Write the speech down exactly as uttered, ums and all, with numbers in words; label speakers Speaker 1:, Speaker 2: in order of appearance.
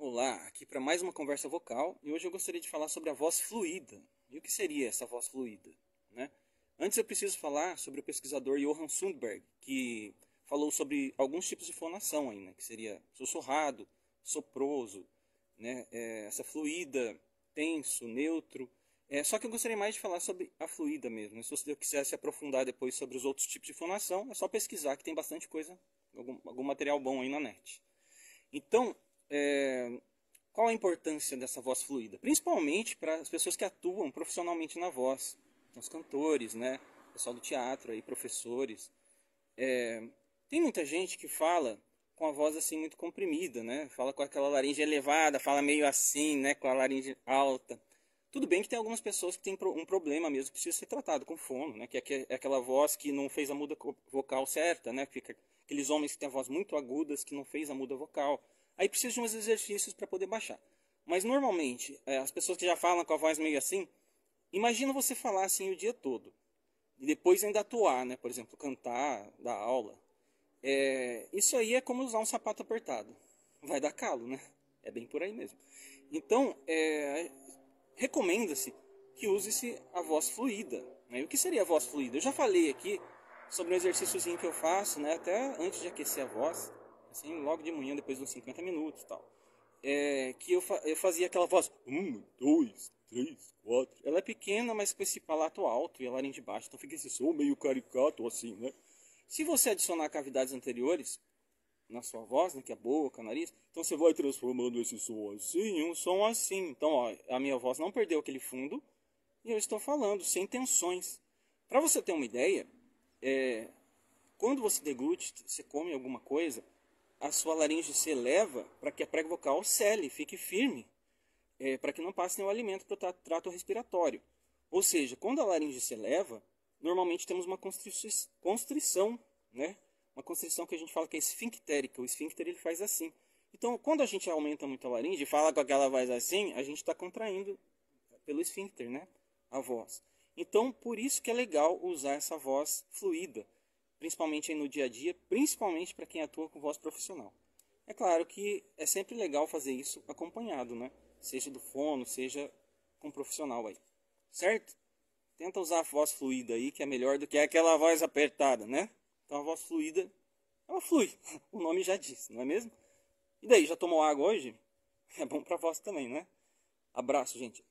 Speaker 1: Olá, aqui para mais uma conversa vocal e hoje eu gostaria de falar sobre a voz fluida. E o que seria essa voz fluida, né? Antes eu preciso falar sobre o pesquisador Johann Sundberg, que falou sobre alguns tipos de fonação aí, né? Que seria sussurrado, soproso, né? É, essa fluida, tenso, neutro. É, só que eu gostaria mais de falar sobre a fluida mesmo, né? Se você quiser se aprofundar depois sobre os outros tipos de fonação, é só pesquisar que tem bastante coisa, algum, algum material bom aí na net. Então, é, qual a importância dessa voz fluida? Principalmente para as pessoas que atuam profissionalmente na voz, os cantores, né? Pessoal do teatro, aí, professores. É, tem muita gente que fala com a voz assim muito comprimida, né? Fala com aquela laringe elevada, fala meio assim, né? Com a laringe alta. Tudo bem que tem algumas pessoas que têm um problema mesmo que precisa ser tratado com fono, né? Que é aquela voz que não fez a muda vocal certa, né? Fica aqueles homens que têm a voz muito agudas que não fez a muda vocal. Aí precisa de uns exercícios para poder baixar. Mas normalmente, as pessoas que já falam com a voz meio assim, imagina você falar assim o dia todo. E depois ainda atuar, né? Por exemplo, cantar, dar aula. É, isso aí é como usar um sapato apertado. Vai dar calo, né? É bem por aí mesmo. Então, é, recomenda-se que use-se a voz fluida. Né? E o que seria a voz fluida? Eu já falei aqui sobre um exercíciozinho que eu faço, né? Até antes de aquecer a voz, assim, logo de manhã, depois de uns cinquenta minutos e tal. É, que eu, fa eu fazia aquela voz, um, dois, três, quatro. Ela é pequena, mas com esse palato alto e a laringe baixa, então fica esse som meio caricato assim, né? Se você adicionar cavidades anteriores na sua voz, né, que é a boca, nariz, então você vai transformando esse som assim em um som assim. Então, ó, a minha voz não perdeu aquele fundo e eu estou falando sem tensões. Para você ter uma ideia, é, quando você deglute, você come alguma coisa, a sua laringe se eleva para que a prega vocal cele, fique firme, é, para que não passe nenhum alimento para o trato respiratório. Ou seja, quando a laringe se eleva, normalmente temos uma constrição, né? Uma constrição que a gente fala que é esfinctérica. O esfíncter ele faz assim. Então, quando a gente aumenta muito a laringe e fala com aquela voz assim, a gente está contraindo pelo esfíncter, né? A voz. Então, por isso que é legal usar essa voz fluida, principalmente aí no dia a dia, principalmente para quem atua com voz profissional. É claro que é sempre legal fazer isso acompanhado, né? Seja do fono, seja com um profissional aí. Certo? Tenta usar a voz fluida aí, que é melhor do que aquela voz apertada, né? Então a voz fluida, ela flui. O nome já diz, não é mesmo? E daí, já tomou água hoje? É bom pra voz também, né? Abraço, gente.